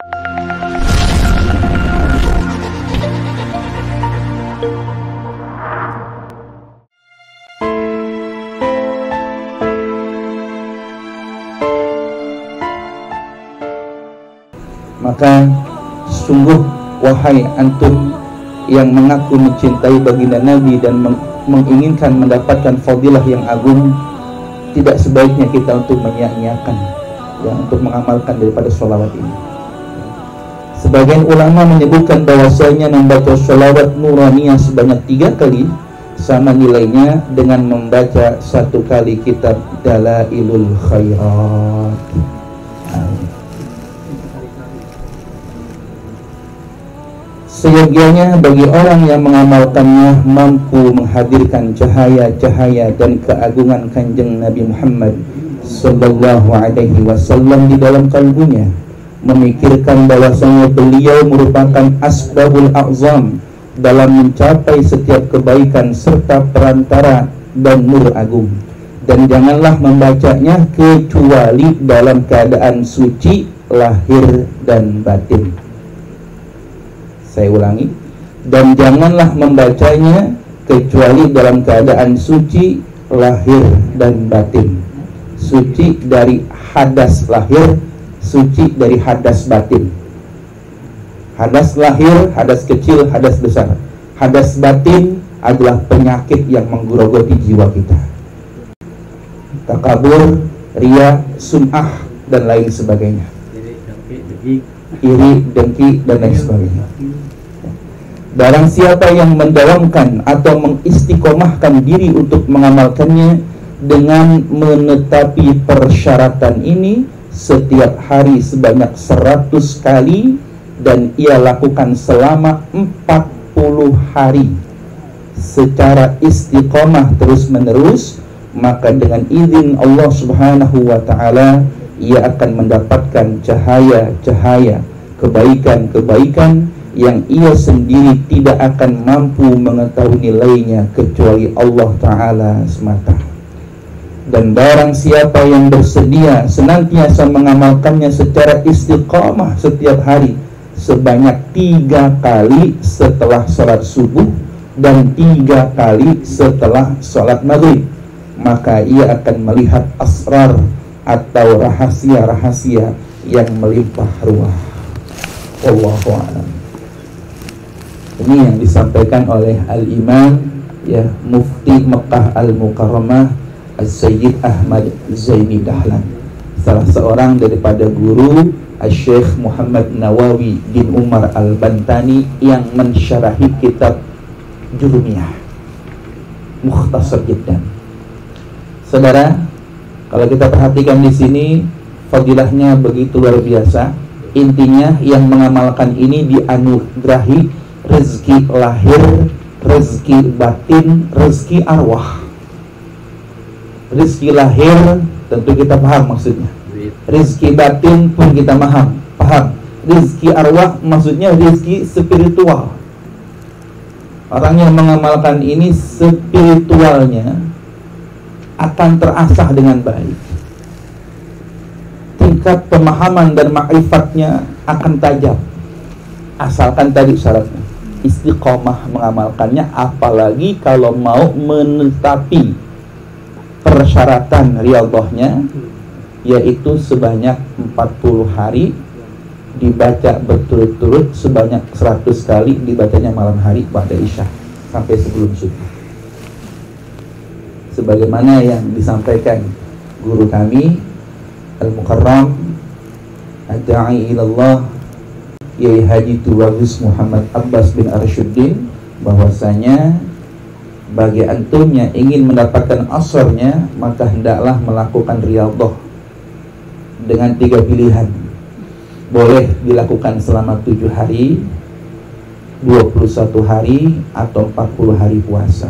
Maka sungguh wahai antum yang mengaku mencintai baginda Nabi dan menginginkan mendapatkan fadilah yang agung, tidak sebaiknya kita untuk menyia-nyiakan untuk mengamalkan daripada sholawat ini. Sebagian ulama menyebutkan bahwasanya membaca sholawat nuraniyah sebanyak 3 kali sama nilainya dengan membaca 1 kali kitab Dalailul Khairat. Seyogianya bagi orang yang mengamalkannya mampu menghadirkan cahaya-cahaya dan keagungan kanjeng Nabi Muhammad sallallahu alaihi wasallam di dalam kalbunya, memikirkan bahwasanya beliau merupakan asbabul a'zam dalam mencapai setiap kebaikan serta perantara dan nur agung, dan janganlah membacanya kecuali dalam keadaan suci lahir dan batin. Saya ulangi, dan janganlah membacanya kecuali dalam keadaan suci lahir dan batin. Suci dari hadas lahir, suci dari hadas batin. Hadas lahir, hadas kecil, hadas besar. Hadas batin adalah penyakit yang menggerogoti jiwa kita. Takabur, riya, sum'ah, dan lain sebagainya. Iri, dengki, dan lain sebagainya. Barang siapa yang mendawamkan atau mengistiqomahkan diri untuk mengamalkannya dengan menetapi persyaratan ini setiap hari sebanyak 100 kali, dan ia lakukan selama 40 hari secara istiqomah terus menerus, maka dengan izin Allah Subhanahu wa ta'ala ia akan mendapatkan cahaya-cahaya kebaikan-kebaikan yang ia sendiri tidak akan mampu mengetahui nilainya kecuali Allah Ta'ala semata. Dan barang siapa yang bersedia senantiasa mengamalkannya secara istiqamah setiap hari sebanyak 3 kali setelah sholat subuh dan 3 kali setelah sholat maghrib, maka ia akan melihat asrar atau rahasia-rahasia yang melimpah ruah. Wallahu a'lam. Ini yang disampaikan oleh Al-Imam Mufti Mekah Al-Mukarramah As-Sayyid Ahmad Zaini Dahlan, salah seorang daripada guru Syekh Muhammad Nawawi bin Umar Al-Bantani yang mensyarahi kitab Jurumiyah. Mukhtasar jiddan. Saudara, kalau kita perhatikan di sini fadilahnya begitu luar biasa. Intinya yang mengamalkan ini dianugerahi rezeki lahir, rezeki batin, rezeki arwah. Rezeki lahir tentu kita paham maksudnya. Rezeki batin pun kita paham. Rezeki arwah maksudnya rezeki spiritual. Orang yang mengamalkan ini spiritualnya akan terasah dengan baik. Tingkat pemahaman dan ma'rifatnya akan tajam. Asalkan tadi syaratnya istiqomah mengamalkannya, apalagi kalau mau menetapi persyaratan riyadhahnya, yaitu sebanyak 40 hari dibaca berturut-turut, sebanyak 100 kali dibacanya malam hari pada isya sampai sebelum subuh, sebagaimana yang disampaikan guru kami Al-Mukarram Ad-Da'i ilallah Yai Haji Tuwagis Muhammad Abbas bin Arshuddin, bahwasanya bagi antum yang ingin mendapatkan asarnya, maka hendaklah melakukan riyadhah dengan 3 pilihan. Boleh dilakukan selama 7 hari, 21 hari, atau 40 hari puasa.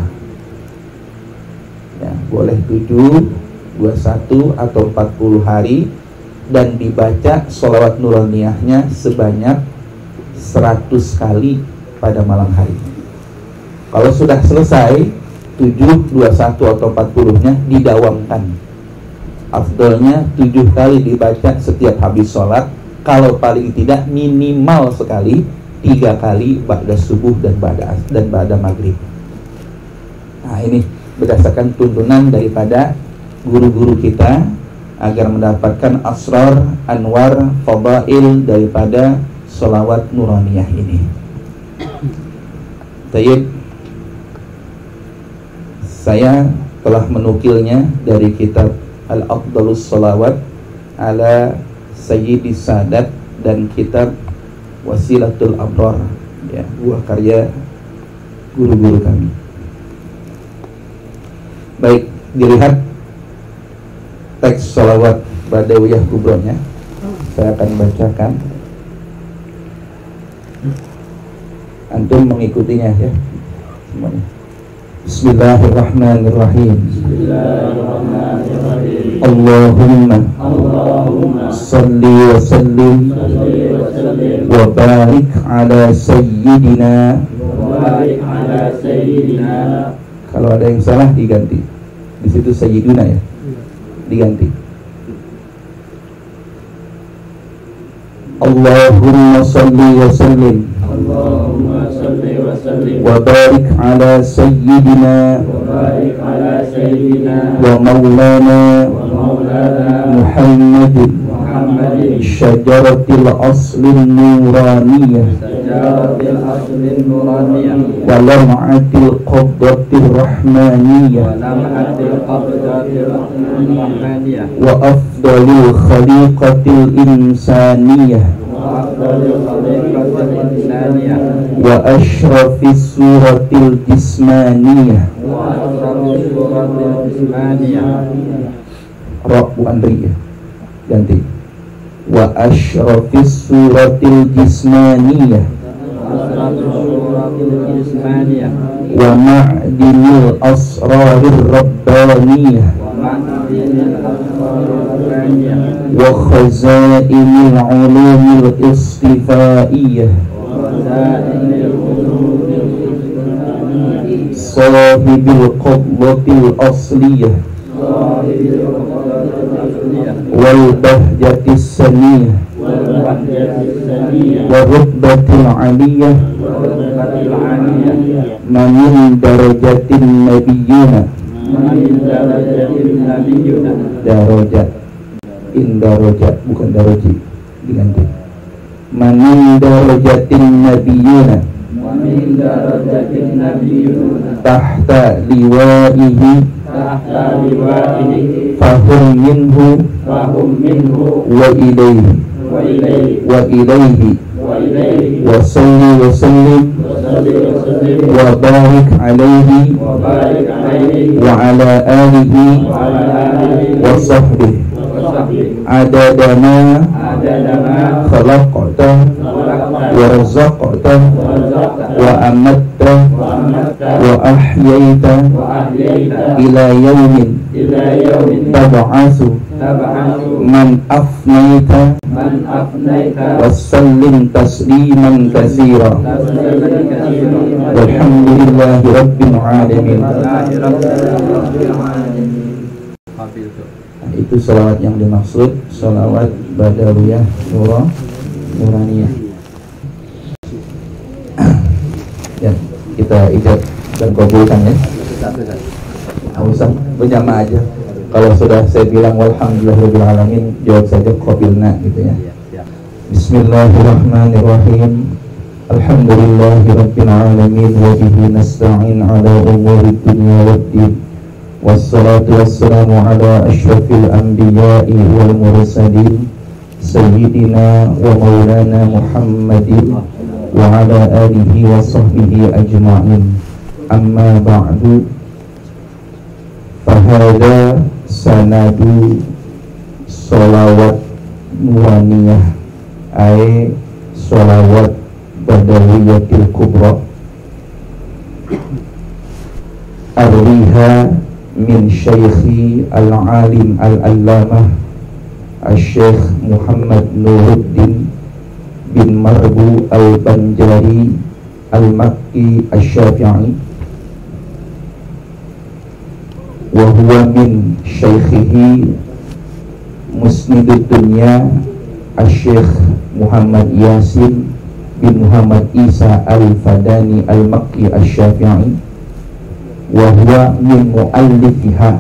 Ya, boleh 7, 21, atau 40 hari, dan dibaca sholawat nuraniyahnya sebanyak 100 kali pada malam hari. Kalau sudah selesai 7, 21, atau 40-nya didawamkan. Afdolnya 7 kali dibaca setiap habis sholat, Kalau paling tidak minimal sekali 3 kali ba'da subuh dan ba'da maghrib. Nah, ini berdasarkan tuntunan daripada guru-guru kita agar mendapatkan asrar, anwar, fadail daripada sholawat nuraniyah ini. Tayyib, saya telah menukilnya dari kitab Al-Afdalus Sholawat ala Sayyidis Sadat dan kitab Wasilatul Abrar, ya, buah karya guru-guru kami. Baik, dilihat teks sholawat Badawiyah Kubronya. Saya akan bacakan, antum mengikutinya ya semuanya. Bismillahirrahmanirrahim. Allahumma salli wa sallim wa barik ala sayyidina. Kalau ada yang salah diganti. Di situ sayyiduna ya, diganti. Allahumma salli wa sallim wa barik ala sayyidina wa maulana Muhammadin syajaratil aslin nuraniyah wa lam'atil qabdatir rahmaniyah wa afdalil khaliqatil insaniyah wa ashrafis suratil jismaniyah. Rabu Andri ya, ganti. Wa ashrafis suratil jismaniyah wa ma'dinil asrarir rabbaniyah wa khazainil ulumil istifaiyah sahibil qablatil asliyah wal bahjatis saniyah wa rutbatil aliyah mamin darajatin nabiyyuna. Darajat, indarajat, bukan daraji, diganti. Mamin darajatin nabiyyuna tahta liwaihi fahum minhu wa ilayhi wa salli wa sallim wa barik alaihi wa ala alihi wa sahbihi adadama khalaqta wa razaqta wa amatta wa ahyaita ila yawmin tab'asu man afnaita wa sallim tasliman katsira walhamdulillahi rabbil alamin. Itu sholawat yang dimaksud, sholawat Badawiyah Nuraniyah. Ya, kita ijab dan kabulkan ya. Nggak usah berjamaah aja. Kalau sudah saya bilang walhamdulillahirabbil alamin, jawab saja qabilna gitu ya. Bismillahirrahmanirrahim. Alhamdulillahirabbil alamin wa bihi nasta'in ala umuri dunya waddin. Wassalatu wassalamu ala asyrafil anbiya'i wal mursalin sayyidina wa maulana Muhammadin wa ala alihi wa sahbihi ajma'in. Amma ba'du, fahada sanadu sholawat nuraniyah ay sholawat Badawiyatil Kubra arwiha min syaikhi al-alim al-allamah al-syaikh Muhammad Nuruddin bin Marbu al-Banjari al-Makki al-Syafi'i wa huwa min syaikhihi musnidud dunya Syekh Muhammad Yasin bin Muhammad Isa Al-Fadani Al-Makki Asy-Syafi'i, wa huwa min mu'allifiha,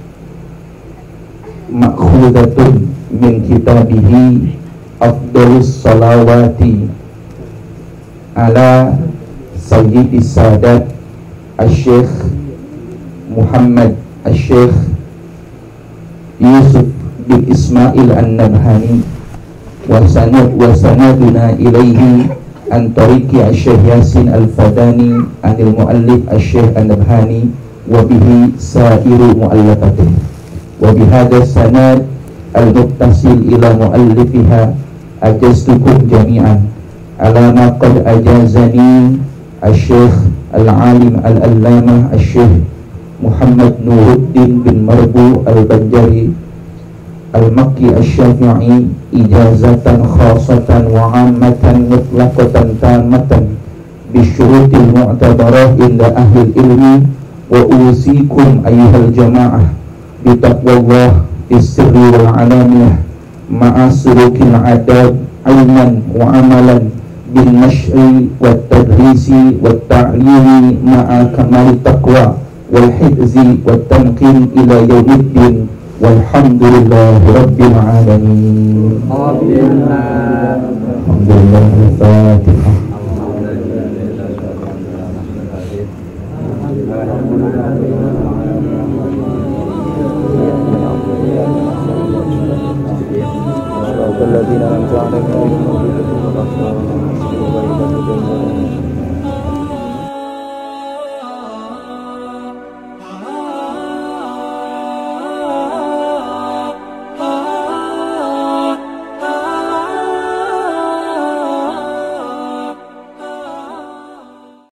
ma'khudatun min kitabihi Afdalus Salawati ala Sayyidis Sadat Syekh Muhammad Syekh Yusuf bin Ismail An-Nabhani, wa sanaduna ilaihi an tariqi Syekh Yasin Al-Fadani anil muallif Syekh An-Nabhani wa bihi sairu muallafatih, wa bihadha sanad al-muttasil ila muallifiha ajaztukum jami'an ala ma qad ajazani Syekh Al-Alim Al-Allamah Syekh Muhammad Nuruddin bin Marbu Al-Banjari Al-Makki Asy-Syafi'i ijazatan khasatan wa ammatan mutlaqatan tamatan bisyurutil mu'tabarah inda ahli ilmi, wa usikum ayyuhal jama'ah bitaqwallah fis-sirri wal alaniyah ma'a sulukil adab ilman wa amalan bin nashri wat tadrisi wat ta'limi ma'a kamal taqwa wal hifzi wat tanqim ila yaumiddin walhamdulillahi rabbil alamin. Alhamdulillah. Alhamdulillah. Al-Fatihah.